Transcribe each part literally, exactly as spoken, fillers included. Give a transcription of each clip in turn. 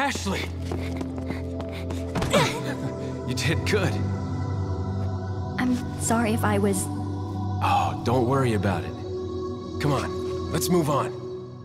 Ashley! You did good. I'm sorry if I was... Oh, don't worry about it. Come on, let's move on.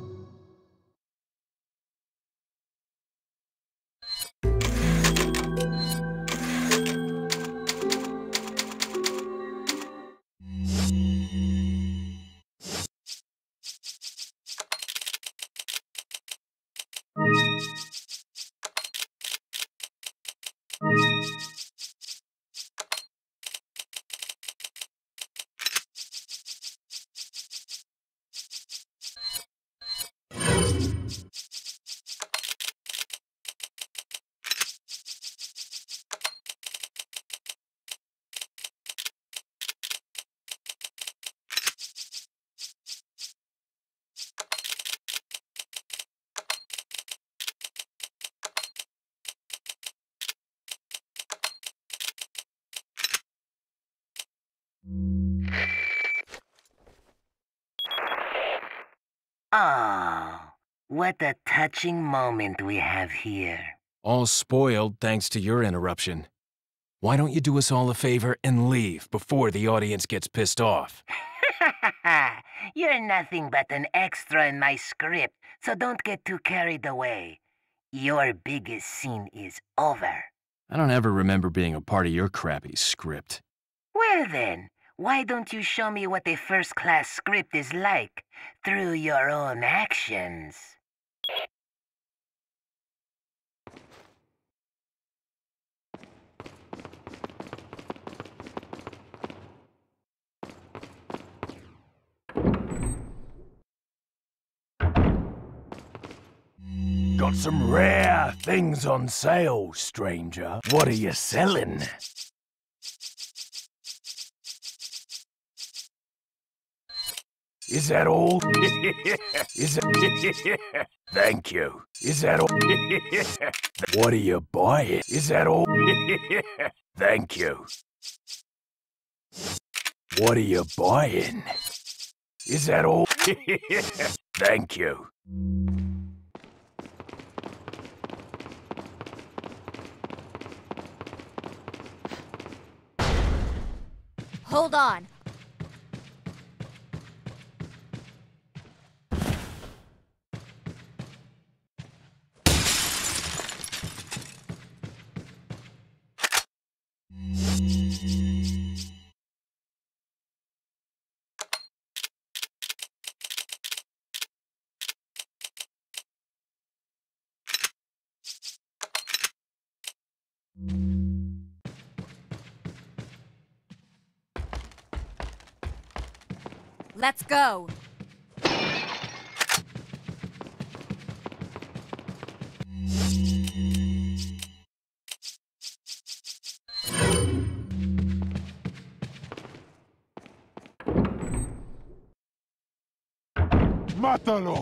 Oh, what a touching moment we have here. All spoiled thanks to your interruption. Why don't you do us all a favor and leave before the audience gets pissed off? You're nothing but an extra in my script, so don't get too carried away. Your biggest scene is over. I don't ever remember being a part of your crappy script. Well then, why don't you show me what a first-class script is like through your own actions? Got some rare things on sale, stranger. What are you selling? Is that all? Is that... Thank you. Is that all? What are you buying? Is that all? Thank you. What are you buying? Is that all? Thank you. Hold on. Let's go. ¡Mátalo!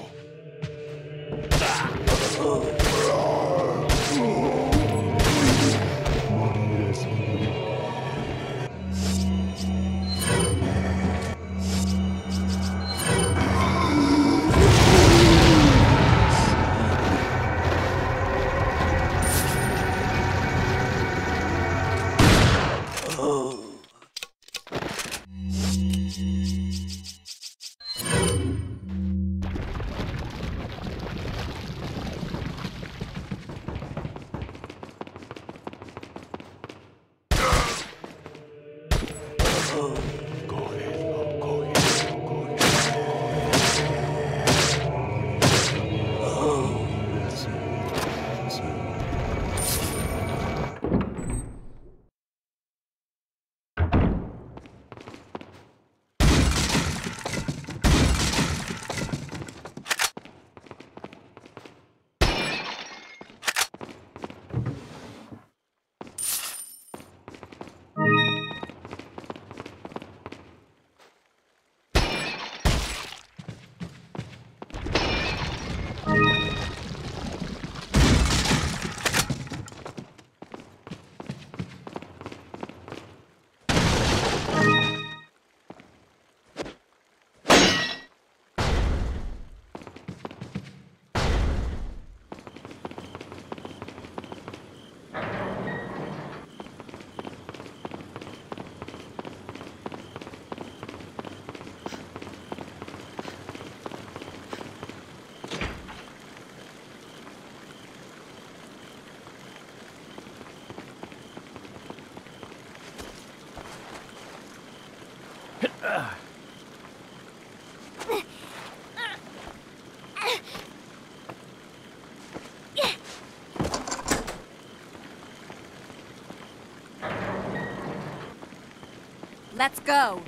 Let's go.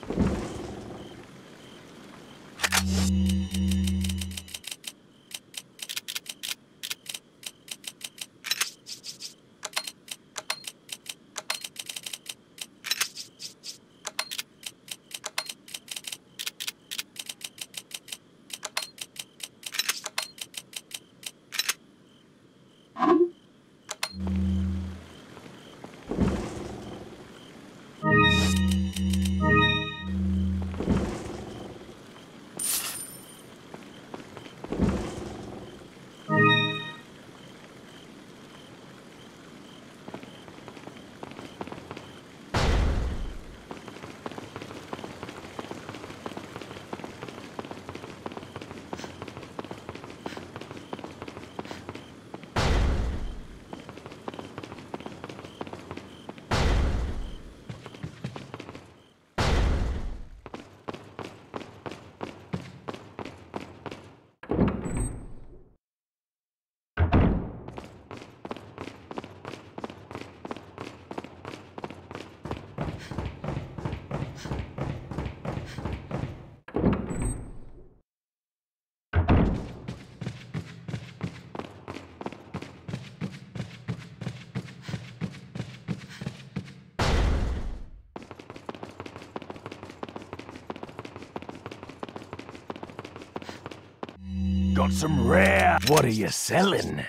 Got some rare. What are you selling?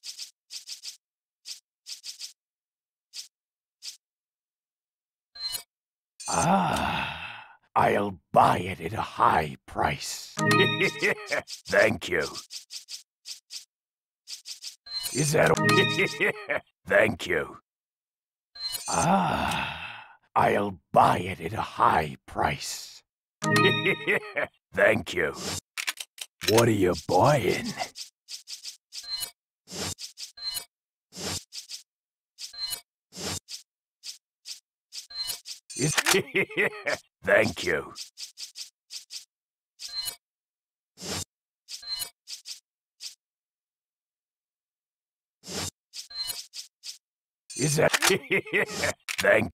Ah, I'll buy it at a high price. Thank you. Is that all? Thank you. Ah, I'll buy it at a high price. Thank you. What are you buying? Is Thank you. Is that Thank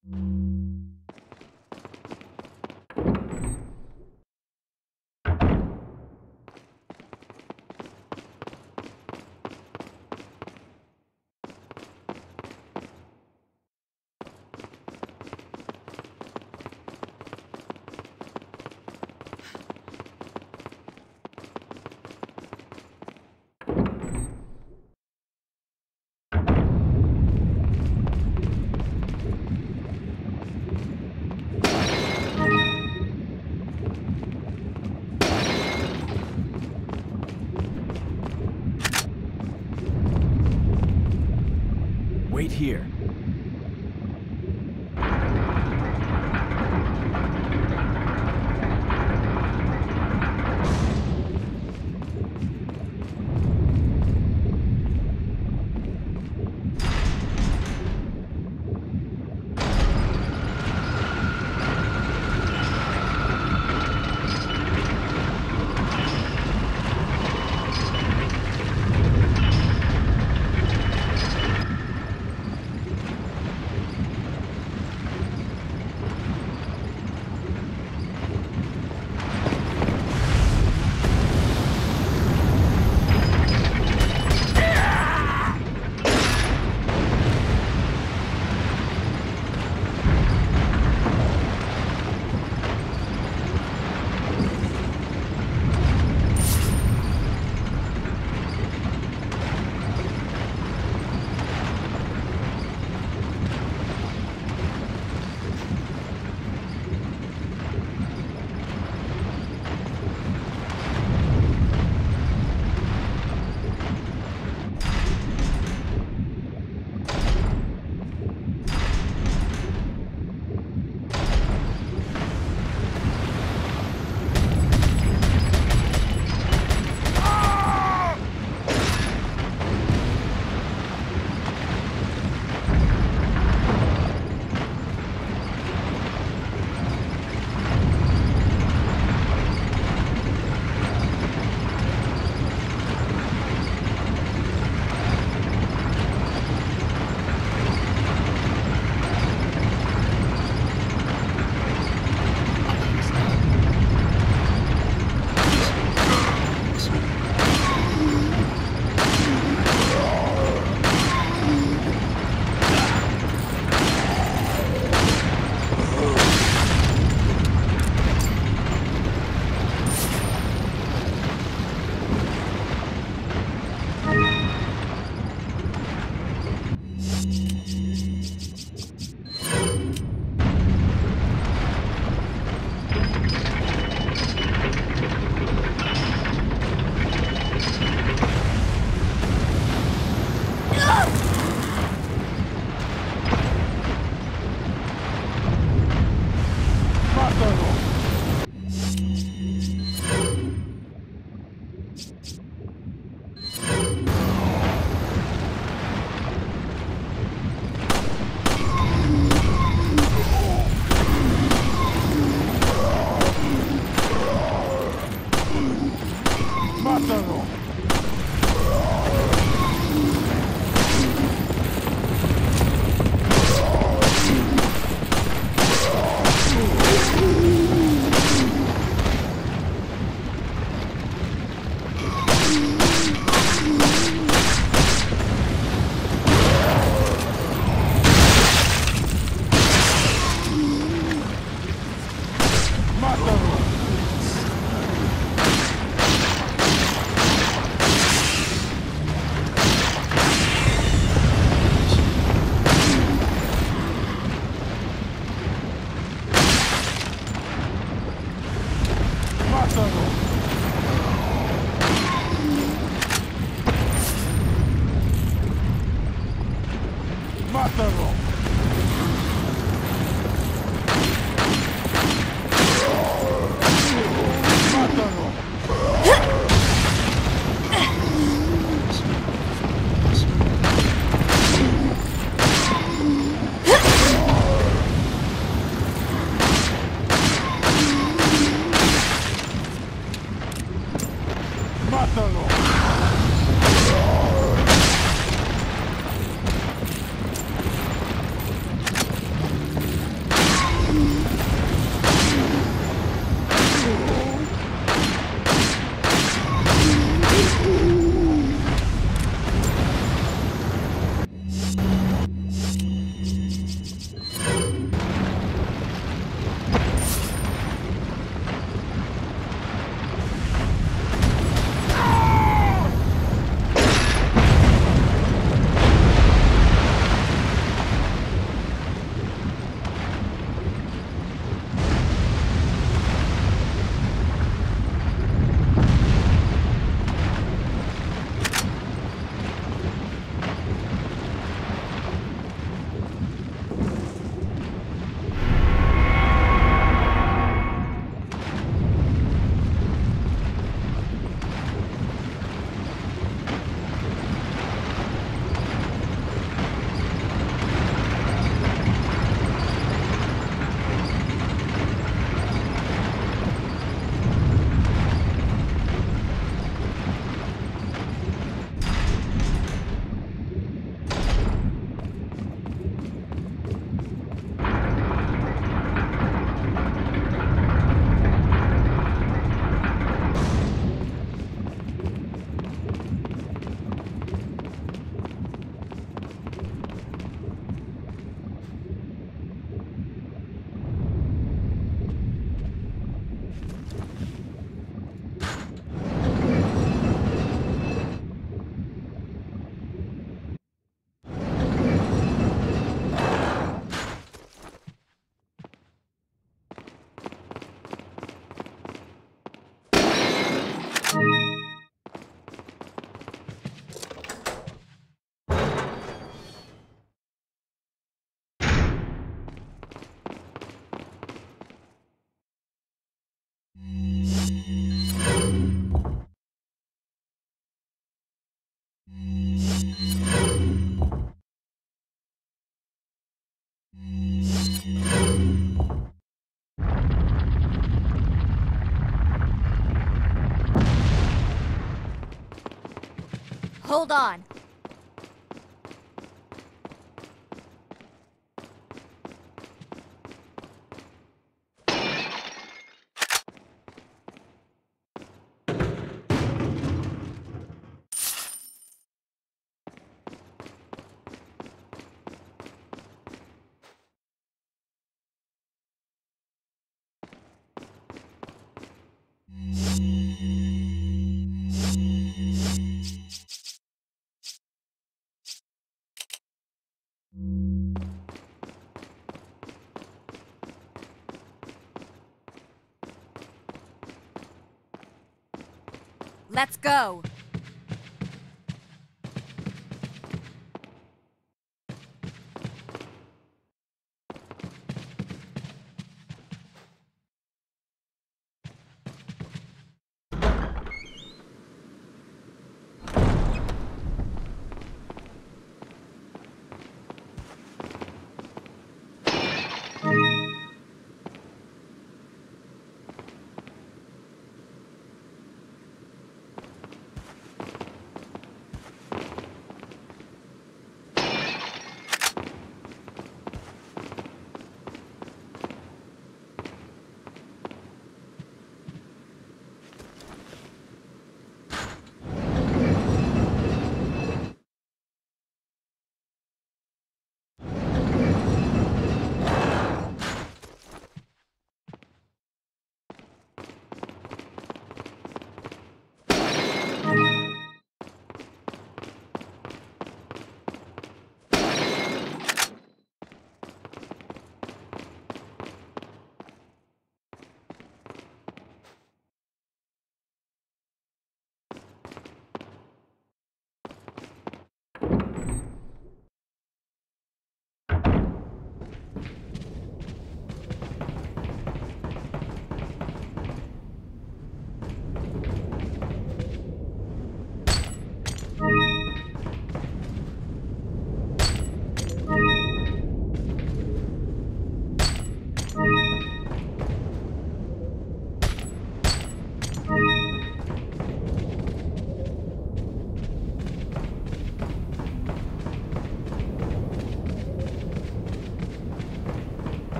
Wait here. Mátalo! Mátalo! Mátalo! Mátalo! Hold on. Let's go.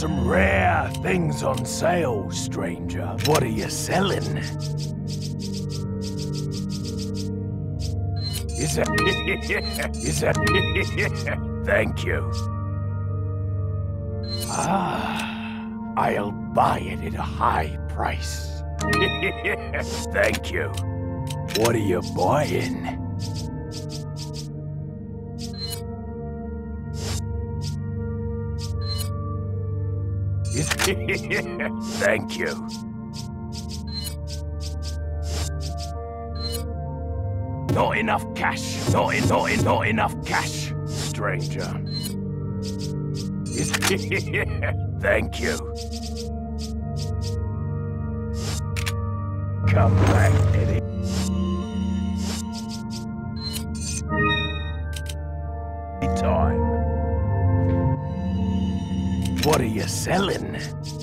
some rare things on sale, stranger. What are you selling? Is that... Is that... Thank you. Ah, I'll buy it at a high price. Thank you. What are you buying? Thank you. Not enough cash. Not, in, not, in, not enough cash, stranger. Thank you. Come back, Eddie. Time. What are you selling?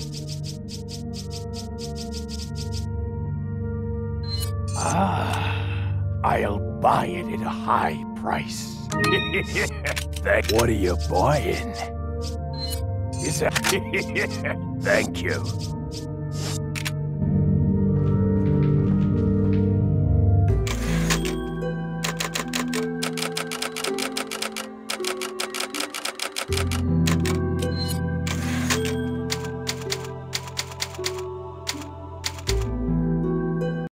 Ah, I'll buy it at a high price. Thank. What are you buying? Is that... Thank you. you